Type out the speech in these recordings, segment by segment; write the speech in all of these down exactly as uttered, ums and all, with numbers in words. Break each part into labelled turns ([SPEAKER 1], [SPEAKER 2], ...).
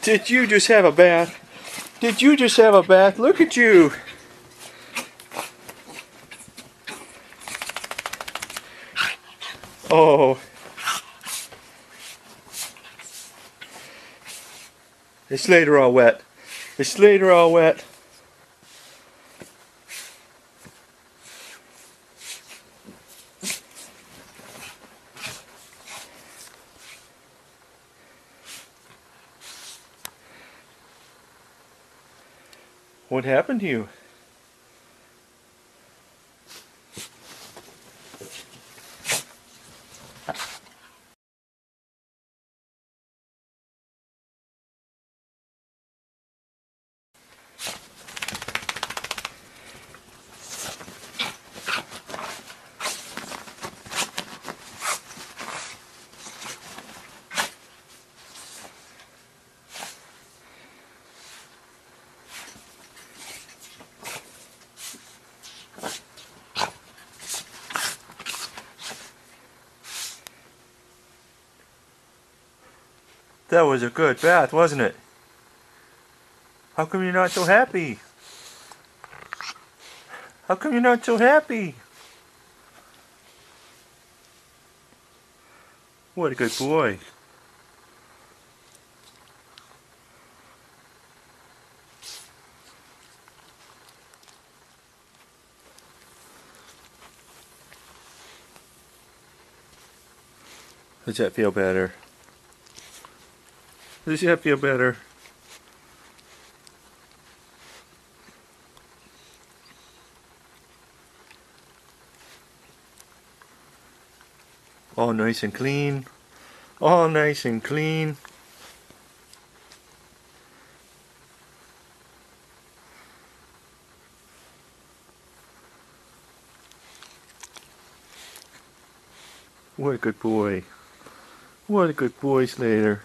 [SPEAKER 1] Did you just have a bath? Did you just have a bath? Look at you. Oh. It's Slater all wet. It's Slater all wet. What happened to you? That was a good bath, wasn't it? How come you're not so happy? How come you're not so happy? What a good boy. Does that feel better? Does that feel better? All nice and clean. All nice and clean. What a good boy. What a good boy, Slater.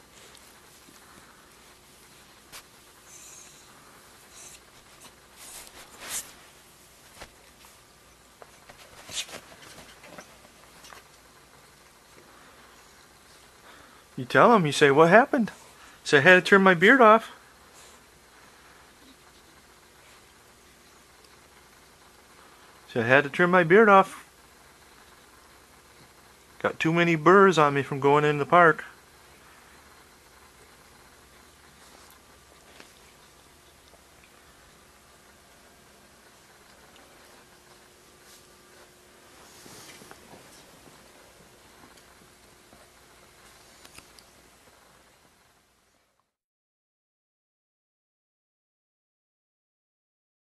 [SPEAKER 1] You tell him, you say, what happened? Say, I had to turn my beard off. Say, I had to turn my beard off. Got too many burrs on me from going in the park.